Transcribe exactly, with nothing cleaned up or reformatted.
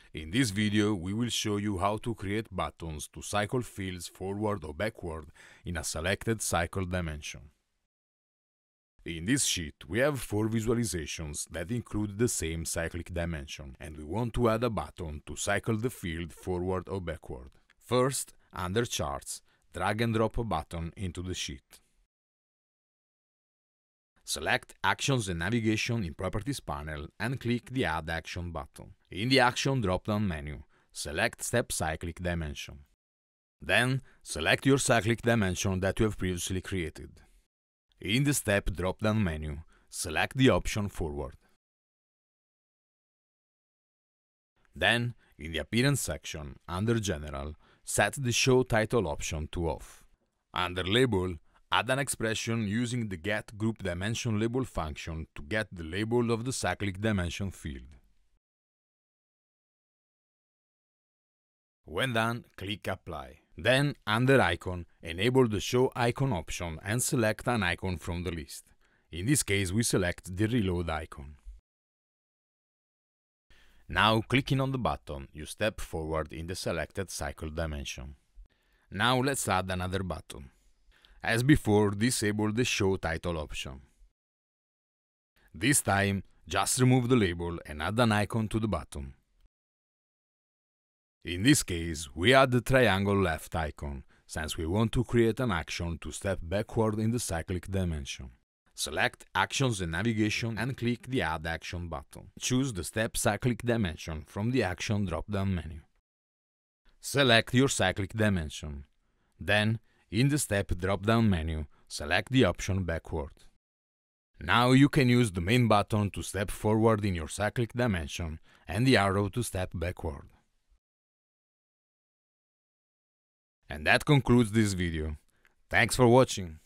In this video, we will show you how to create buttons to cycle fields forward or backward in a selected cycle dimension. In this sheet, we have four visualizations that include the same cyclic dimension, and we want to add a button to cycle the field forward or backward. First, under Charts, drag and drop a button into the sheet. Select Actions and Navigation in Properties panel and click the Add Action button. In the Action drop-down menu, select Step Cyclic Dimension. Then, select your cyclic dimension that you have previously created. In the Step drop-down menu, select the option Forward. Then, in the Appearance section, under General, set the Show Title option to Off. Under Label, add an expression using the getGroupDimensionLabel function to get the label of the cyclic dimension field. When done, click Apply. Then, under Icon, enable the Show Icon option and select an icon from the list. In this case, we select the Reload icon. Now, clicking on the button, you step forward in the selected cycle dimension. Now let's add another button. As before, disable the Show Title option. This time, just remove the label and add an icon to the button. In this case, we add the triangle left icon, since we want to create an action to step backward in the cyclic dimension. Select Actions and Navigation and click the Add Action button. Choose the Step Cyclic Dimension from the Action drop-down menu. Select your cyclic dimension. Then, in the Step drop-down menu, select the option Backward. Now you can use the main button to step forward in your cyclic dimension and the arrow to step backward. And that concludes this video. Thanks for watching.